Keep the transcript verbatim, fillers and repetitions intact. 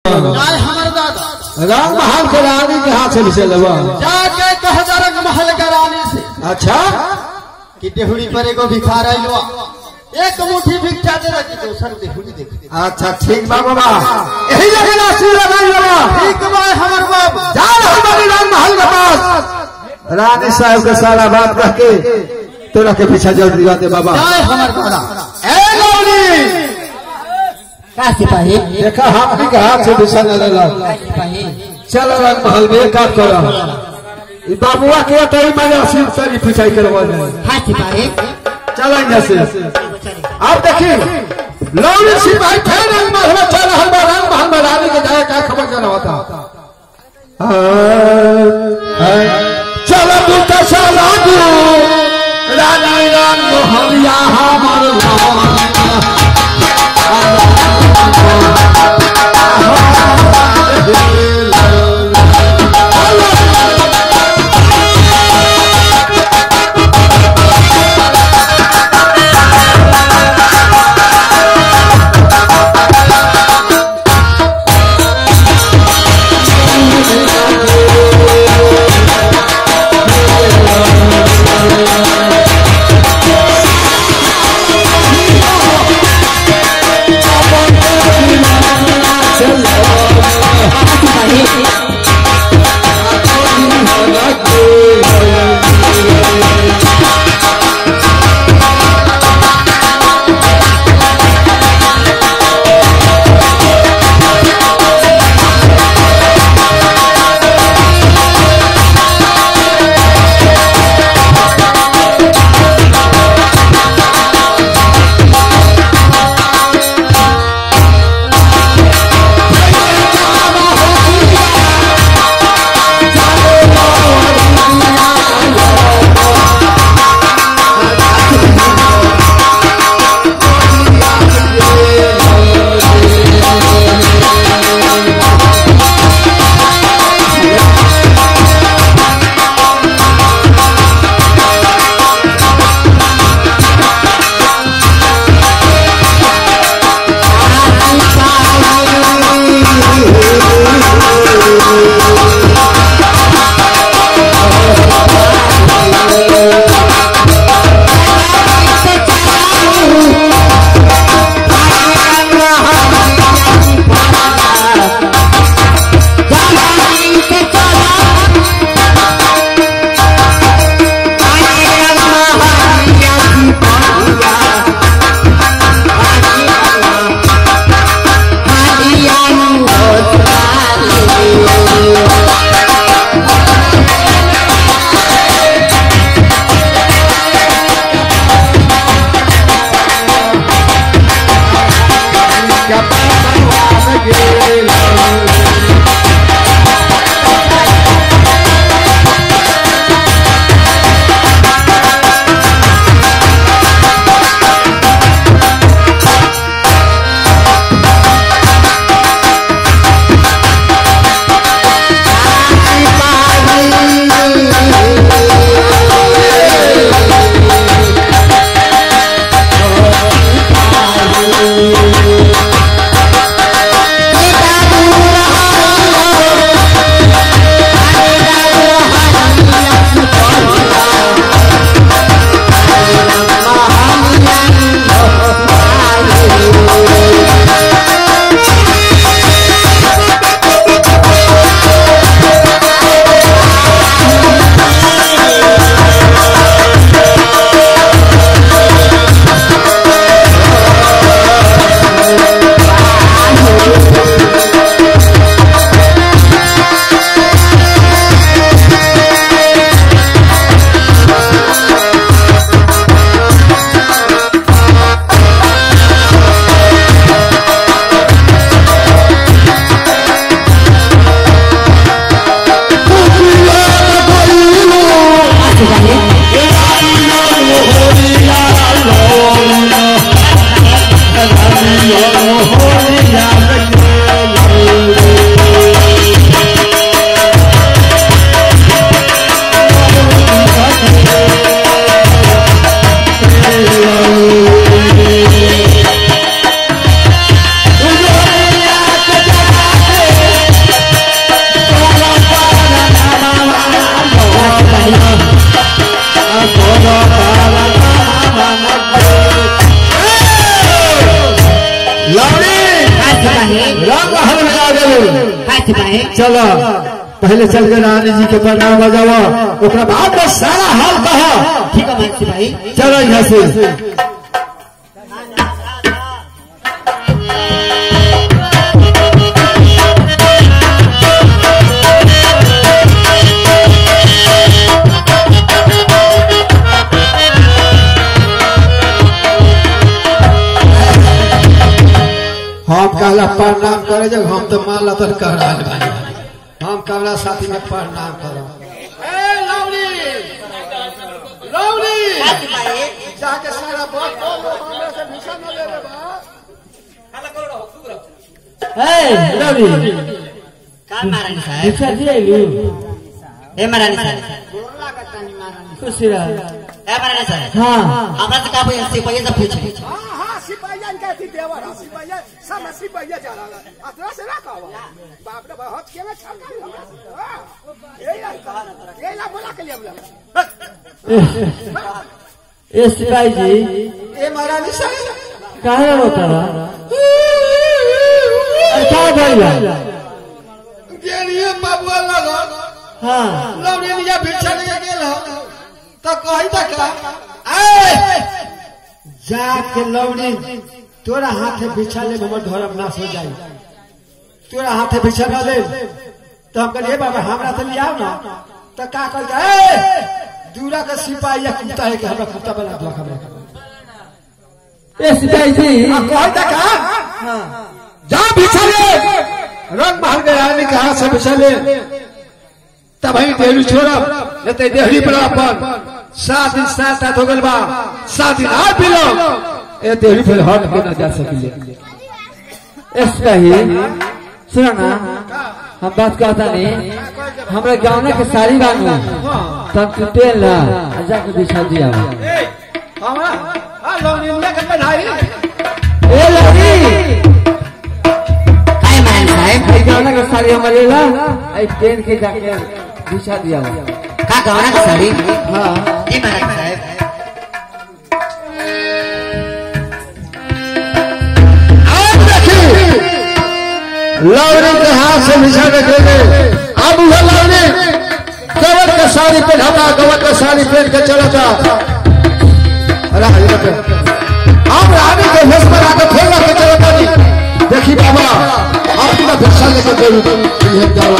हमारे दादा रंग महल के रानी के हाथ से चल जाके कह रंग महल के रानी से अच्छा कि देहुड़ी पर एगो भिखार आइलो एक मुट्ठी भिक्षा दे रखी दोसर देहुड़ी देख अच्छा ठीक बा बाबा यही जगह ना सिर लगाई बाबा ठीक बा हमर बाप जा हमारी रंग महल के पास रानी साहब के सारा बात कह के तोरा के पीछा जल्दी जाते बाबा जय हमर दादा ए लवली का सिपाही देखा हम के हाथ से दिशा न लेला सिपाही चल रंग महल में काम करो ई बाबुआ के तई मजा सिर सारी पिछाई करवा दे हां सिपाही चल यहां से अब देखिए लवली सिपाही थे रंग महल में चल हल रंग महल में रानी के जाए का खबर जाना होता चल दूत चला दू रानी रंग महलिया हमर का सिपाही चलो पहले चल के रानी जी के प्रणाम बजावा ओकरा बाद में सारा हाल कहा। ठीक है भाई सिपाही चलो यहाँ से हम कहला प्रणाम करे जब हम तो मान ला कर रहा है हम कहला साथी में प्रणाम करो जाके सारा बात बोलो हमरा से भिक्षा न ले रे बा ए लवली का महारानी साहब भिक्षा दिए लू ए महारानी साहब बोला का तनी महारानी खुशी रह ए महारानी साहब हां हमरा से का भाई सिपाही से पूछे हां हां सिपाहीन का थी देवर सिपाही सब सिपाही जा रहा अतरा से ना कहवा बाप रे बहुत के में छका ए यार ए ला बोला के लिए बोला ए सिपाही जी ए महारानी साहब काहे होता क्या भइला गेलिए बाबुआ लगा हां लवड़िया भिक्षा लेके गेल तो कहि त का ए जाके लवड़ी तोरा हाथे भिक्षा ले हमर धर्म नाश हो जाई तोरा हाथे भिक्षा न ले तो हम कहलिए बाबा हमरा तो लियाओ ना तो का कर ए दूरा का सिपाही कुत्ता है कि हमरा कुत्ता बना दो हमरा ए सिपाही जी कहि त का हां जा भिक्षा ले रंग महल के रानी के हाथ से भिक्षा ले तब ही देहरी छोड़ा लेते देहरी पर अपन सात दिन सात रात हो गल बा सात दिन और पी लो ए देहरी पर हट के न जा सकिले ऐसा ही सुना ना हम बात कहता नहीं हमरा गाँव के सारी बानू तब तू तेल ला जाके बिछा दिया हमरा आ लौनिया के बनाई ए लगी काय मान साहब ए गाँव के सारी हमारे ला आई तेल के जाके बिछा दिया का गाँव के सारी हां जी महाराज साहब लौड़ी के हाथ से भिक्षा रखेंगे अब वह लौड़ी गवत का साड़ी पहनाता गवत का साड़ी पहन के चला था अब रानी के भेष पर आकर फेर के चला था देखी बाबा आपकी भिक्षा लेकर जरूर